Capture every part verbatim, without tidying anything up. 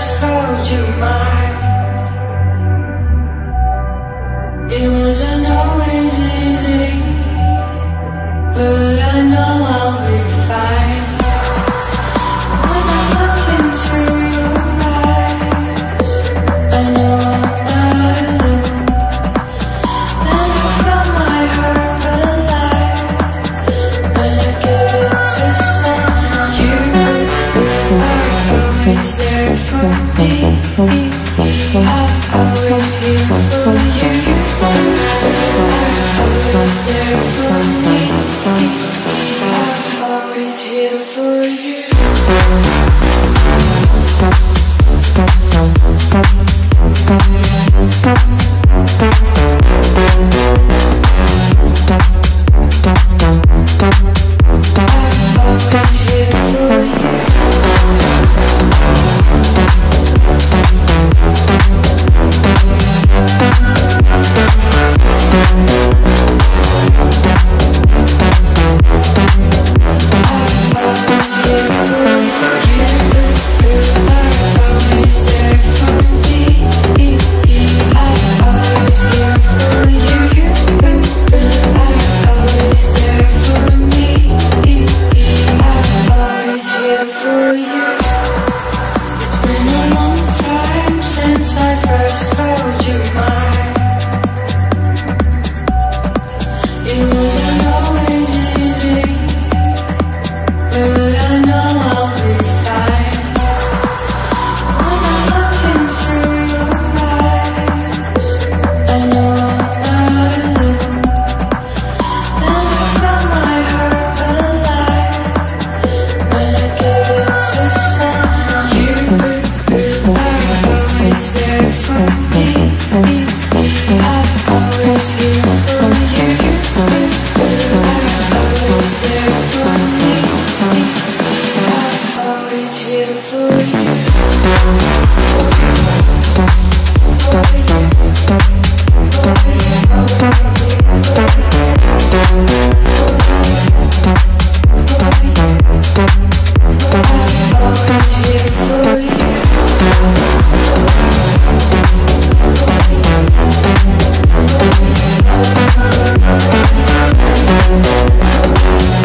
first called you mine, it wasn't always easy, but I know I'll be fine. When I look into your eyes, I know I'm not alone. And I felt my heart alive when I give it to someone. You are always there for me, I'm always here for you. I'm always there for me, I'm always here for you.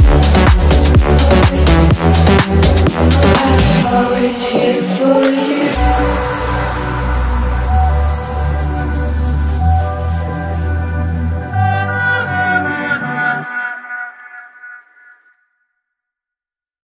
Always here for you.